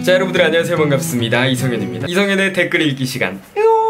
자, 여러분들 안녕하세요. 반갑습니다. 이성현입니다. 이성현의 댓글 읽기 시간.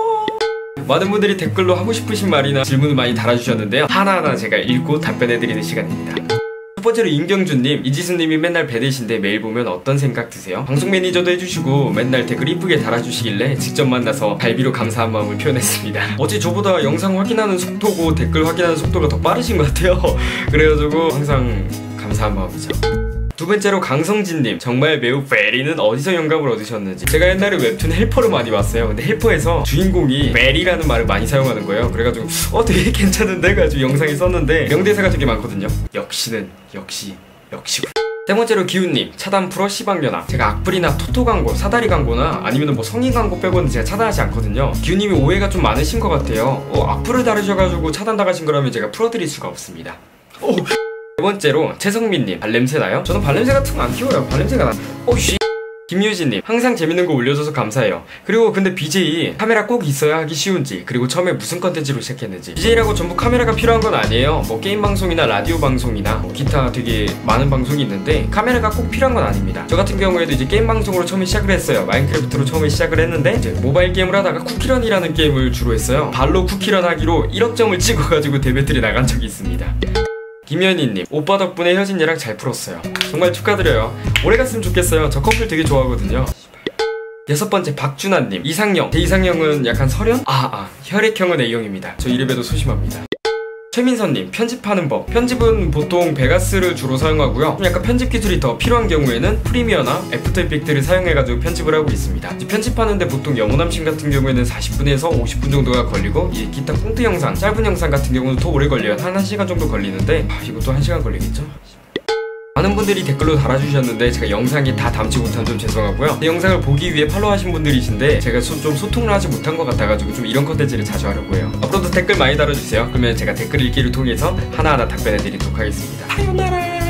많은 분들이 댓글로 하고 싶으신 말이나 질문을 많이 달아주셨는데요, 하나하나 제가 읽고 답변해드리는 시간입니다. 첫 번째로 임경준님, 이지수님이 맨날 배대신데 매일 보면 어떤 생각 드세요? 방송 매니저도 해주시고 맨날 댓글 이쁘게 달아주시길래 직접 만나서 갈비로 감사한 마음을 표현했습니다. 어제 저보다 영상 확인하는 속도고 댓글 확인하는 속도가 더 빠르신 것 같아요. 그래가지고 항상 감사한 마음이죠. 두 번째로 강성진님, 정말 매우 베리는 어디서 영감을 얻으셨는지. 제가 옛날에 웹툰 헬퍼를 많이 봤어요. 근데 헬퍼에서 주인공이 베리라는 말을 많이 사용하는 거예요. 그래가지고 되게 괜찮은데 해가지고 영상에 썼는데 명대사가 되게 많거든요. 역시는 역시군. 세 번째로 기훈님, 차단 프로 시방연아. 제가 악플이나 토토 광고, 사다리 광고나 아니면 뭐 성인 광고 빼고는 제가 차단하지 않거든요. 기훈님이 오해가 좀 많으신 것 같아요. 악플을 다루셔가지고 차단당하신 거라면 제가 풀어드릴 수가 없습니다. 네 번째로 최성민님, 발냄새 나요? 저는 발냄새 같은 거 안 키워요. 발냄새가 나. 김유진님, 항상 재밌는 거 올려줘서 감사해요. 그리고 근데 BJ 카메라 꼭 있어야 하기 쉬운지, 그리고 처음에 무슨 컨텐츠로 시작했는지. BJ라고 전부 카메라가 필요한 건 아니에요. 뭐 게임 방송이나 라디오 방송이나 뭐 기타 되게 많은 방송이 있는데 카메라가 꼭 필요한 건 아닙니다. 저 같은 경우에도 이제 게임 방송으로 처음에 시작을 했어요. 마인크래프트로 처음에 시작을 했는데 이제 모바일 게임을 하다가 쿠키런이라는 게임을 주로 했어요. 발로 쿠키런 하기로 1억 점을 찍어가지고 대배틀이 나간 적이 있습니다. 김현희님, 오빠 덕분에 혜진 얘랑 잘 풀었어요. 정말 축하드려요. 오래 갔으면 좋겠어요. 저 커플 되게 좋아하거든요. 여섯 번째 박준하님, 이상형. 제 이상형은 약간 설현? 혈액형은 A형입니다. 저 이래봬도 소심합니다. 최민선님, 편집하는 법. 편집은 보통 베가스를 주로 사용하고요. 약간 편집 기술이 더 필요한 경우에는 프리미어나 애프터 이펙트를 사용해가지고 편집을 하고 있습니다. 편집하는데 보통 영호남신 같은 경우에는 40분에서 50분 정도가 걸리고, 이 기타 꽁트 영상, 짧은 영상 같은 경우는 더 오래 걸려요. 한 1시간 정도 걸리는데 이것도 1시간 걸리겠죠? 많은 분들이 댓글로 달아주셨는데 제가 영상이 다 담지 못한 점 죄송하고요. 이 영상을 보기 위해 팔로우하신 분들이신데 제가 좀 소통을 하지 못한 것 같아가지고 좀 이런 컨텐츠를 자주 하려고 해요. 앞으로도 댓글 많이 달아주세요. 그러면 제가 댓글 읽기를 통해서 하나하나 답변해드리도록 하겠습니다. 사요나라.